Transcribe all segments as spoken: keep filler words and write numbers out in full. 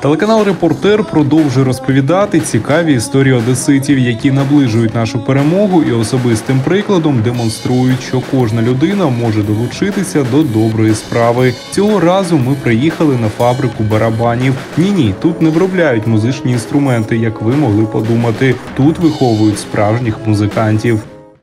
Телеканал «Репортер» продовжує розповідати цікаві історії одеситів, які наближують нашу перемогу і особистим прикладом демонструють, що кожна людина може долучитися до доброї справи. Цього разу ми приїхали на фабрику барабанів. Ні-ні, тут не виробляють музичні інструменти, як ви могли подумати. Тут виховують справжніх музикантів.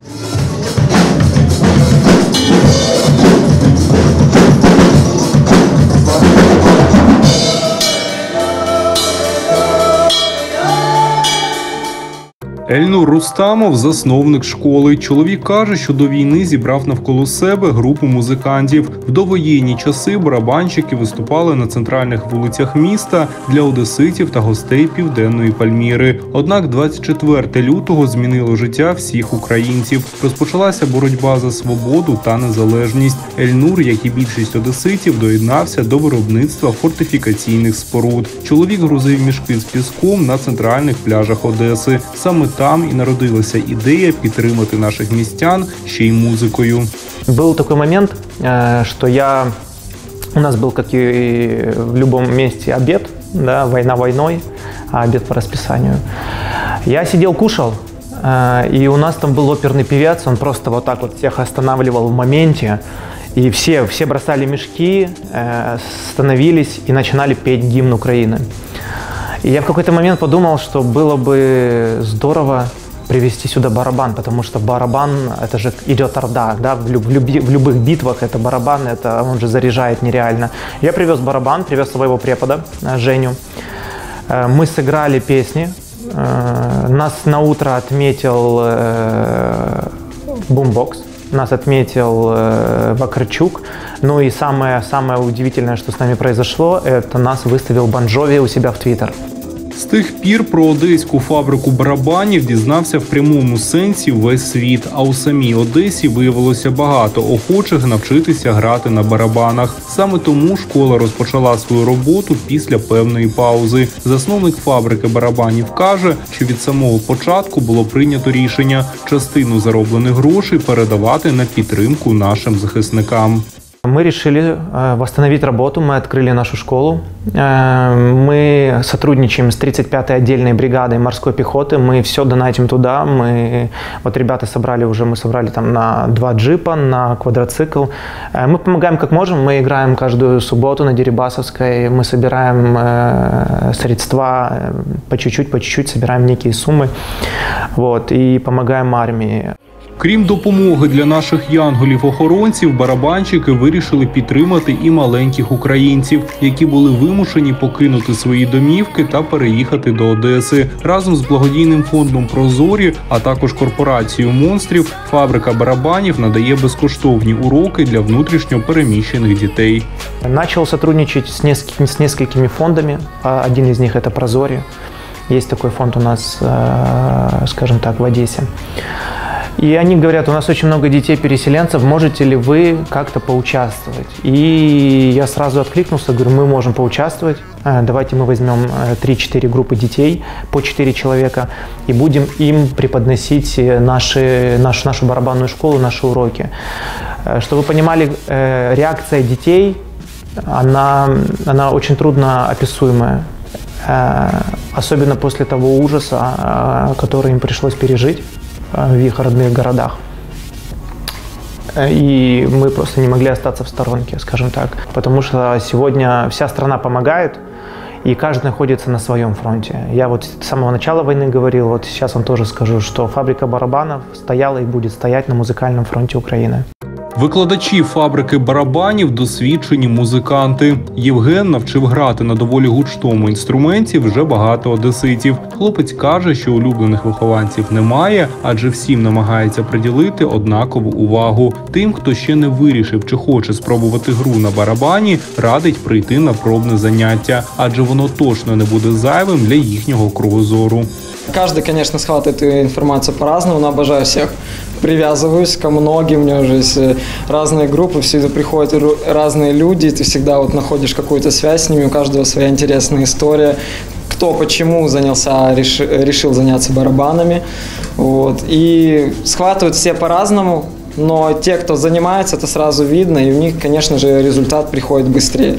Ельнур Рустамов – засновник школи. Чоловік каже, що до війни зібрав навколо себе групу музикантів. В довоєнні часи барабанщики виступали на центральних вулицях міста для одеситів та гостей Південної Пальміри. Однак двадцять четвертого лютого змінило життя всіх українців. Розпочалася боротьба за свободу та незалежність. Ельнур, як і більшість одеситів, доєднався до виробництва фортифікаційних споруд. Чоловік грузив мішки з піском на центральних пляжах Одеси. Саме там і народилася ідея підтримати наших містян ще й музикою. Был такой момент, что я... У нас был, как и в любом месте, обед, да, война войной, а обед по расписанию. Я сидел, кушал, и у нас там был оперный певец, он просто вот так вот всех останавливал в моменте, и все, все бросали мешки, становились и начинали петь гимн Украины. И я в какой-то момент подумал, что было бы здорово привезти сюда барабан, потому что барабан, это же идет орда, да, в, люб, в любых битвах это барабан, это он же заряжает нереально. Я привез барабан, привез своего препода, Женю. Мы сыграли песни, нас на утро отметил бумбокс, нас отметил Вакарчук. Ну и самое, самое удивительное, что с нами произошло, это нас выставил Бон Джові у себя в Твиттер. З тих пір про одеську фабрику барабанів дізнався в прямому сенсі весь світ, а у самій Одесі виявилося багато охочих навчитися грати на барабанах. Саме тому школа розпочала свою роботу після певної паузи. Засновник фабрики барабанів каже, що від самого початку було прийнято рішення частину зароблених грошей передавати на підтримку нашим захисникам. Мы решили восстановить работу, мы открыли нашу школу. Мы сотрудничаем с тридцать пятой отдельной бригадой морской пехоты, мы все донатим туда. Мы, вот ребята собрали уже, мы собрали там на два джипа, на квадроцикл. Мы помогаем как можем, мы играем каждую субботу на Дерибасовской, мы собираем средства, по чуть-чуть, по чуть-чуть собираем некие суммы, вот, и помогаем армии. Крім допомоги для наших янголів-охоронців, барабанщики вирішили підтримати і маленьких українців, які були вимушені покинути свої домівки та переїхати до Одеси. Разом з благодійним фондом «Прозорі», а також корпорацією «Монстрів», фабрика барабанів надає безкоштовні уроки для внутрішньо переміщених дітей. Начал сотрудничать с несколькими, с несколькими фондами. Один из них – это «Прозорі». Есть такой фонд у нас, скажем так, в Одессе. И они говорят, у нас очень много детей-переселенцев, можете ли вы как-то поучаствовать? И я сразу откликнулся, говорю, мы можем поучаствовать. Давайте мы возьмем три-четыре группы детей, по четыре человека, и будем им преподносить наши, нашу, нашу барабанную школу, наши уроки. Чтобы вы понимали, реакция детей, она, она очень трудно описуемая. Особенно после того ужаса, который им пришлось пережить в их родных городах. И мы просто не могли остаться в сторонке, скажем так. Потому что сегодня вся страна помогает, и каждый находится на своем фронте. Я вот с самого начала войны говорил, вот сейчас вам тоже скажу, что фабрика барабанов стояла и будет стоять на музыкальном фронте Украины. Викладачі фабрики барабанів – досвідчені музиканти. Євген навчив грати на доволі гучному інструменті вже багато одеситів. Хлопець каже, що улюблених вихованців немає, адже всім намагається приділити однакову увагу. Тим, хто ще не вирішив, чи хоче спробувати гру на барабані, радить прийти на пробне заняття, адже воно точно не буде зайвим для їхнього кругозору. Каждый, конечно, схватывает эту информацию по-разному, но обожаю всех. Привязываюсь ко многим, у меня уже есть разные группы, всегда приходят разные люди, ты всегда вот находишь какую-то связь с ними, у каждого своя интересная история. Кто почему занялся, решил, решил заняться барабанами. Вот. И схватывают все по-разному, но те, кто занимается, это сразу видно, и у них, конечно же, результат приходит быстрее.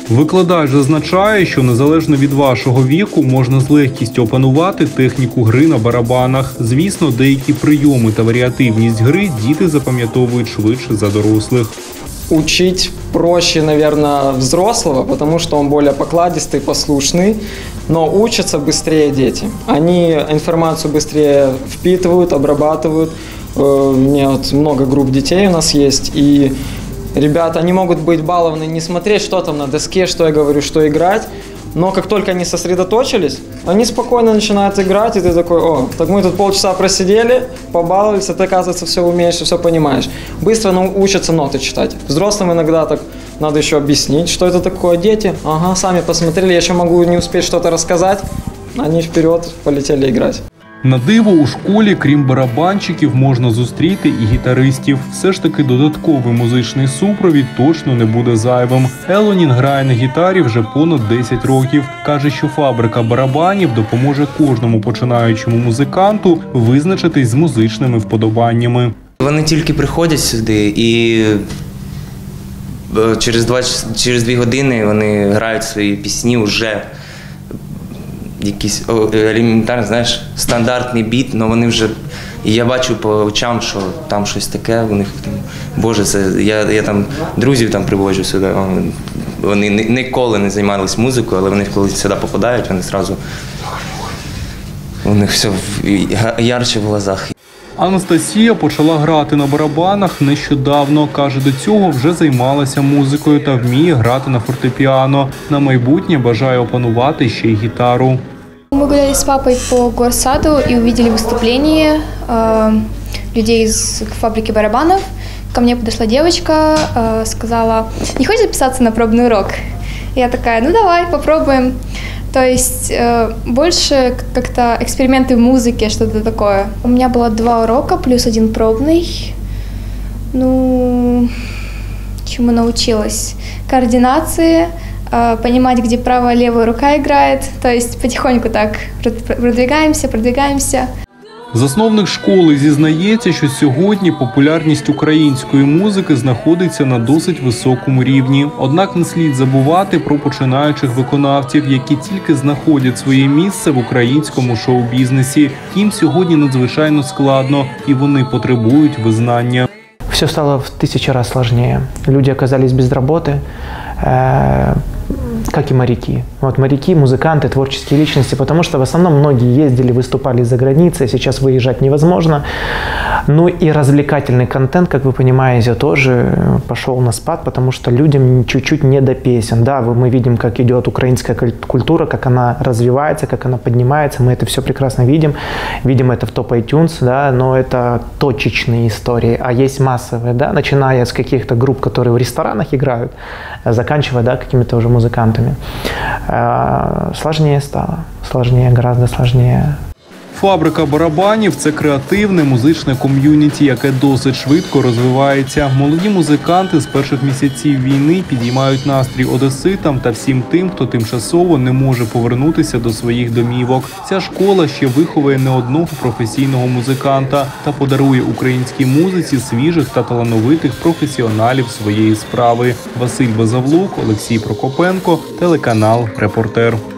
Викладач зазначає, що незалежно від вашого віку можна з легкістю опанувати техніку гри на барабанах. Звісно, деякі прийоми та варіативність гри діти запам'ятовують швидше за дорослих. Учить проще, наверное, взрослого, потому что он более покладистый, послушный, но учатся быстрее дети. Они информацию быстрее впитывают, обрабатывают. У меня вот много групп детей у нас есть, и ребята, они могут быть балованы, не смотреть, что там на доске, что я говорю, что играть, но как только они сосредоточились, они спокойно начинают играть, и ты такой: о, так мы тут полчаса просидели, побаловались, а ты, оказывается, все умеешь и все понимаешь. Быстро учатся ноты читать. Взрослым иногда так надо еще объяснить, что это такое. Дети, ага, сами посмотрели, я еще могу не успеть что-то рассказать, они вперед полетели играть. На диво, у школі, крім барабанщиків, можна зустріти і гітаристів. Все ж таки додатковий музичний супровід точно не буде зайвим. Елонін грає на гітарі вже понад десять років. Каже, що фабрика барабанів допоможе кожному починаючому музиканту визначитись з музичними вподобаннями. Вони тільки приходять сюди і через два, через дві години вони грають свої пісні вже. Якийсь елементарний, знаєш, стандартний біт, але вони вже, і я бачу по очам, що там щось таке, у них там, боже, це, я, я там друзів там приводжу сюди, вони ніколи не займалися музикою, але вони коли сюди попадають, вони одразу, у них все ярче в глазах. Анастасія почала грати на барабанах нещодавно. Каже, до цього вже займалася музикою та вміє грати на фортепіано. На майбутнє бажає опанувати ще й гітару. Мы гуляли с папой по горсаду и увидели выступление э, людей из фабрики барабанов. Ко мне подошла девочка, э, сказала: не хочешь записаться на пробный урок? Я такая: ну давай, попробуем. То есть э, больше как-то эксперименты в музыке, что-то такое. У меня было два урока плюс один пробный. Ну, чему научилась? Координации, э, понимать, где правая, левая рука играет. То есть потихоньку так продвигаемся, продвигаемся. Засновник школи зізнається, що сьогодні популярність української музики знаходиться на досить високому рівні. Однак не слід забувати про починаючих виконавців, які тільки знаходять своє місце в українському шоу-бізнесі. Їм сьогодні надзвичайно складно, і вони потребують визнання. Все стало в тысячи раз сложнее. Люди оказались без работы, э, как и моряки. Вот моряки, музыканты, творческие личности, потому что в основном многие ездили, выступали за границей, сейчас выезжать невозможно. Ну и развлекательный контент, как вы понимаете, тоже пошел на спад, потому что людям чуть-чуть не до песен. Да, мы видим, как идет украинская культура, как она развивается, как она поднимается, мы это все прекрасно видим. Видим это в топ iTunes, да, но это точечные истории, а есть массовые, да, начиная с каких-то групп, которые в ресторанах играют, заканчивая, да, какими-то уже музыкантами. Сложнее стало, сложнее, гораздо сложнее. Фабрика барабанів – це креативне музичне ком'юніті, яке досить швидко розвивається. Молоді музиканти з перших місяців війни підіймають настрій одеситам та всім тим, хто тимчасово не може повернутися до своїх домівок. Ця школа ще виховує не одного професійного музиканта та подарує українській музиці свіжих та талановитих професіоналів своєї справи. Василь Базавлук, Олексій Прокопенко, телеканал «Репортер».